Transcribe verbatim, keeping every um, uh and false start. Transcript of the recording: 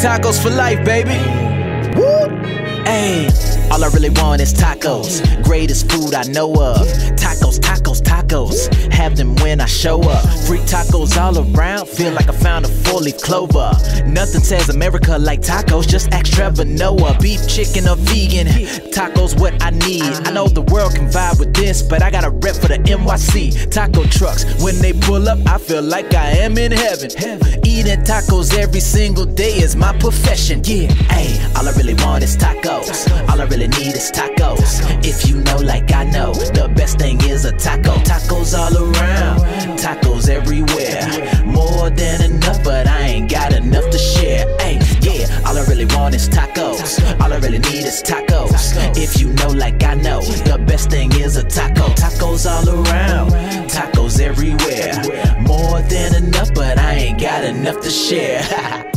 tacos for life, baby. Woo! Ayy, all I really want is tacos. Greatest food I know of. Tacos, tacos, tacos. Have them when I show up. Free tacos all around. Feel like I found a four-leaf clover. Nothing says America like tacos. Just ask Trevor Noah. Beef, chicken, or vegan. Tacos what I need. I know the world can vibe with this, but I got a rep for the N Y C. Taco trucks, when they pull up, I feel like I am in heaven. Eating tacos every single day is my profession. Yeah, ayy, all I really want is tacos. All I really need is tacos. If you know like I know, the best thing is a taco. Tacos all around, tacos everywhere. More than enough, but I ain't got enough to share. Ay, yeah, all I really want is tacos. All I really need is tacos. If you know like I know, the best thing is a taco. Tacos all around, tacos everywhere. More than enough, but I ain't got enough to share.